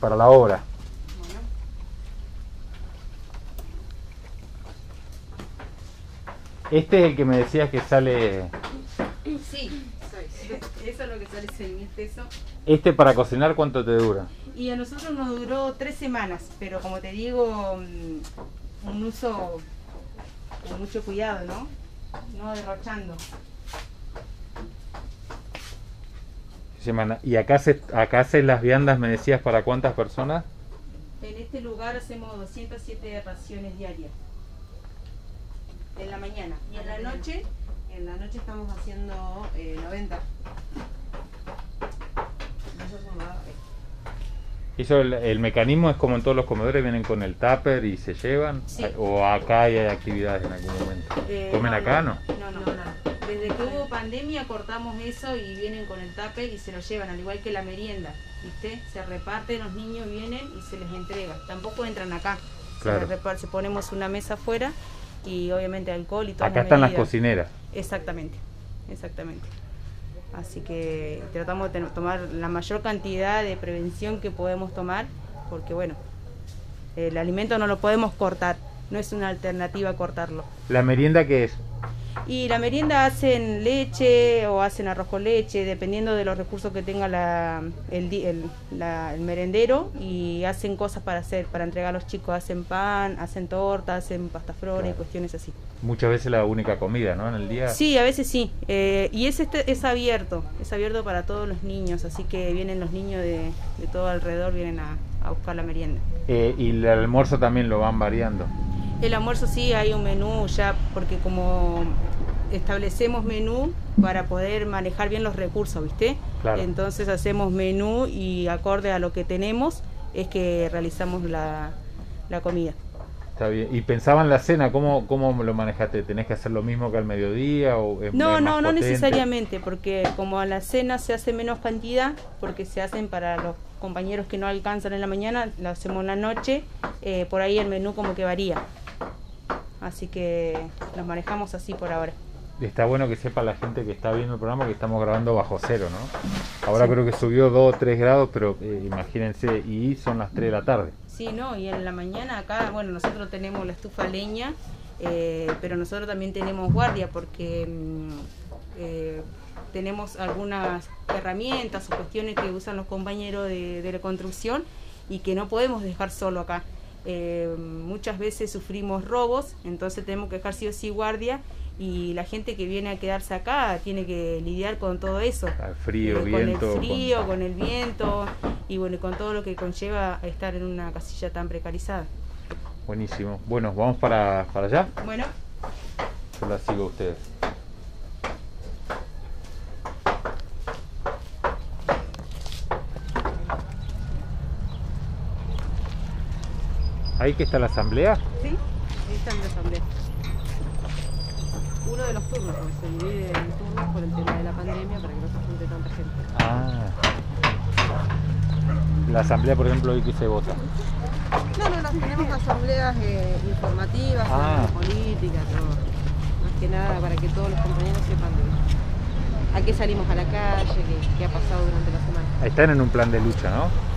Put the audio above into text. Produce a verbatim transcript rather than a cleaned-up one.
para la obra. Bueno. Este es el que me decías que sale... Sí, eso es lo que sale seis mil pesos. Este para cocinar, ¿cuánto te dura? Y a nosotros nos duró tres semanas, pero como te digo, un uso con mucho cuidado, ¿no? No derrochando. Semana. ¿Y acá se, acá haces las viandas, me decías, para cuántas personas? En este lugar hacemos doscientas siete raciones diarias. En la mañana. Y en la noche, en la noche estamos haciendo eh, noventa. ¿Eso el, el mecanismo es como en todos los comedores, vienen con el tupper y se llevan? Sí. ¿O acá hay actividades en algún momento? Eh, ¿Comen no, acá, no? no? No, no, no. Desde que hubo pandemia cortamos eso y vienen con el tupper y se lo llevan, al igual que la merienda, ¿viste? Se reparte, los niños vienen y se les entrega. Tampoco entran acá. Claro. Se les reparte, ponemos una mesa afuera y obviamente alcohol y todo. Acá están las cocineras. Exactamente, exactamente. Así que tratamos de tomar la mayor cantidad de prevención que podemos tomar, porque bueno, el alimento no lo podemos cortar, no es una alternativa cortarlo. ¿La merienda qué es? Y la merienda hacen leche o hacen arroz con leche, dependiendo de los recursos que tenga la, el, el, la, el merendero, y hacen cosas para hacer, para entregar a los chicos, hacen pan, hacen torta, hacen pastaflora, claro, y cuestiones así. Muchas veces la única comida, ¿no? En el día. Sí, a veces sí, eh, y es, este, es abierto, es abierto para todos los niños, así que vienen los niños de, de todo alrededor, vienen a, a buscar la merienda. Eh, y el almuerzo también lo van variando. El almuerzo sí, hay un menú ya, porque como establecemos menú para poder manejar bien los recursos, ¿viste? Claro. Entonces hacemos menú y acorde a lo que tenemos es que realizamos la, la comida. Está bien. ¿Y pensaban la cena? ¿Cómo, cómo lo manejaste? ¿Tenés que hacer lo mismo que al mediodía? O es, no, es no, más no potente? necesariamente, porque como a la cena se hace menos cantidad, porque se hacen para los compañeros que no alcanzan en la mañana, lo hacemos en la noche, eh, por ahí el menú como que varía. Así que nos manejamos así por ahora. Está bueno que sepa la gente que está viendo el programa que estamos grabando bajo cero, ¿no? Ahora sí. Creo que subió dos o tres grados, pero eh, imagínense, y son las tres de la tarde. Sí, no, y en la mañana acá, bueno, nosotros tenemos la estufa leña, eh, pero nosotros también tenemos guardia porque eh, tenemos algunas herramientas o cuestiones que usan los compañeros de, de la construcción y que no podemos dejar solo acá. Eh, muchas veces sufrimos robos, entonces tenemos que dejar sí o sí guardia, y la gente que viene a quedarse acá tiene que lidiar con todo eso, el frío, eh, viento, con el frío, con... con el viento y bueno, con todo lo que conlleva estar en una casilla tan precarizada. Buenísimo. Bueno, vamos para, para allá. Bueno, yo la sigo a ustedes. ¿Ahí que está la asamblea? Sí, ahí está la asamblea. Uno de los turnos, porque se divide en turnos por el tema de la pandemia para que no se junte tanta gente. Ah. La asamblea, por ejemplo, hoy que se vota. No, no, no, tenemos asambleas eh, informativas, ah. políticas, todo. Más que nada para que todos los compañeros sepan de a qué salimos a la calle, qué, qué ha pasado durante la semana. Están en un plan de lucha, ¿no?